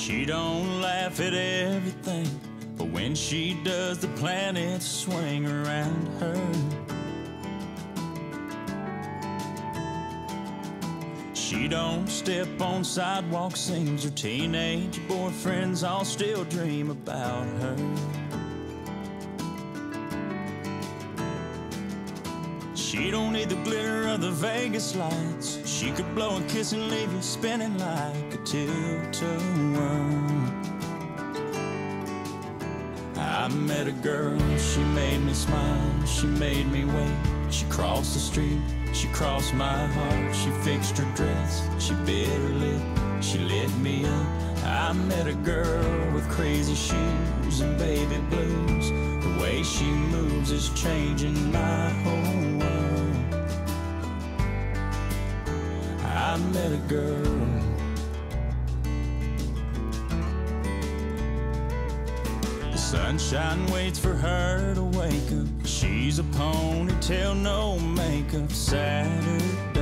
She don't laugh at everything, but when she does, the planets swing around her. She don't step on sidewalks, seems her teenage boyfriends all still dream about her. She don't need the glitter of the Vegas lights. She could blow a kiss and leave you spinning like a tilt-a-whirl. I met a girl, she made me smile, she made me wait. She crossed the street, she crossed my heart. She fixed her dress, she bit her lip, she lit me up. I met a girl with crazy shoes and baby blues. The way she moves is changing my whole world. I met a girl. The sunshine waits for her to wake up. She's a ponytail, no makeup Saturday.